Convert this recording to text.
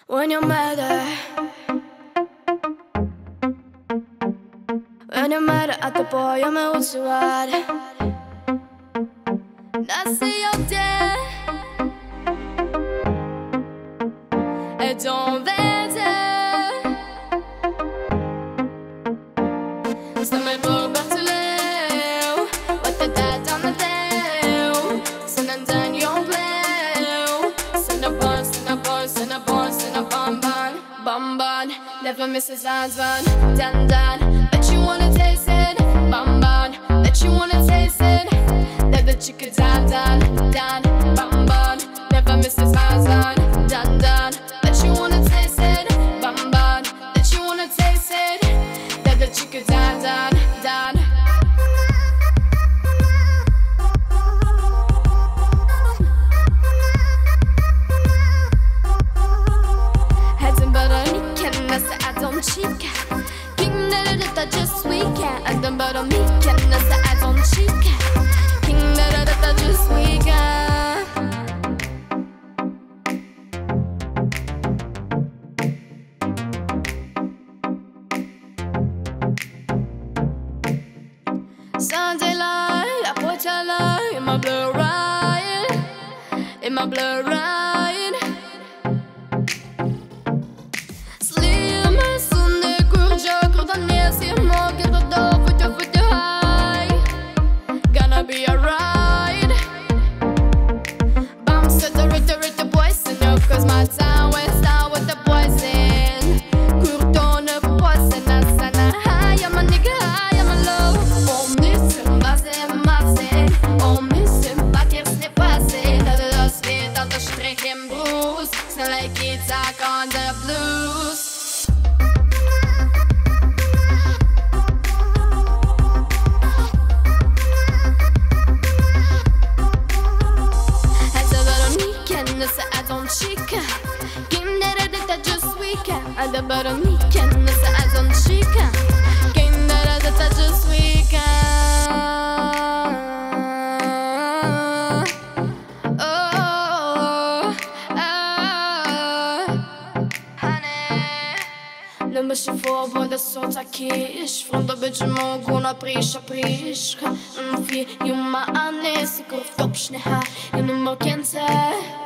When you're mad at the boy, jag med otsvärd. När ser jag det är de väder. Stämmer på Bertilou, what the dad on the deal. Sen en den jag blev. Sen a bun, sen a bun, sen a bun, sen a bonbon. Bonbon, never misses lines one. Dun dun, bet you wanna taste it. Bonbon, bet you wanna taste it. That you could dun dun, dun. Bonbon, never misses lines one. Dun dun, bet you wanna taste it. Bonbon, that you wanna taste it. That you could dun dun, dun. Chica, king that just weekend, and then but on me can I don't chica, king that just weekend. Sunday light, la pochala, in my blue ride, in my blue ride. Be a ride. Bounce to the boys in you, cause my town went down with the boys in. Courton the boys in us and I am a nigga, I am a low. On missing, massé. On missing, bakker snip passé. Dat het als weet dat de strik in broes. Snelheid gitarre on the blues. Chica, game that just weekend. And the bottom weekend is as on chica. Game that just weekend. Oh, honey. Lembra se for både solta kish. Från då bygger mågorna prisha. Fi, ju ma anne, sigur fopshne ha. Jag nu må kense.